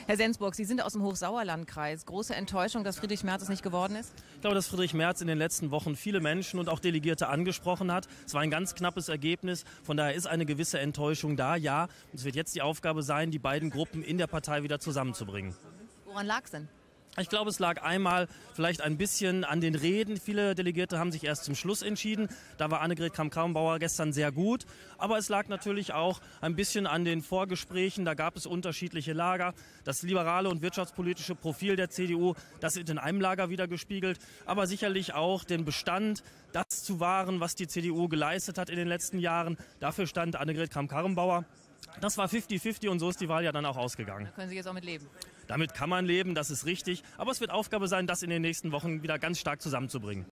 Herr Sensburg, Sie sind aus dem Hochsauerlandkreis. Große Enttäuschung, dass Friedrich Merz es nicht geworden ist? Ich glaube, dass Friedrich Merz in den letzten Wochen viele Menschen und auch Delegierte angesprochen hat. Es war ein ganz knappes Ergebnis. Von daher ist eine gewisse Enttäuschung da, ja. Und es wird jetzt die Aufgabe sein, die beiden Gruppen in der Partei wieder zusammenzubringen. Woran lag es denn? Ich glaube, es lag einmal vielleicht ein bisschen an den Reden. Viele Delegierte haben sich erst zum Schluss entschieden. Da war Annegret Kramp-Karrenbauer gestern sehr gut. Aber es lag natürlich auch ein bisschen an den Vorgesprächen. Da gab es unterschiedliche Lager. Das liberale und wirtschaftspolitische Profil der CDU, das wird in einem Lager wieder gespiegelt. Aber sicherlich auch den Bestand, das zu wahren, was die CDU geleistet hat in den letzten Jahren. Dafür stand Annegret Kramp-Karrenbauer. Das war 50-50 und so ist die Wahl ja dann auch ausgegangen. Da können Sie jetzt auch mit leben. Damit kann man leben, das ist richtig. Aber es wird Aufgabe sein, das in den nächsten Wochen wieder ganz stark zusammenzubringen.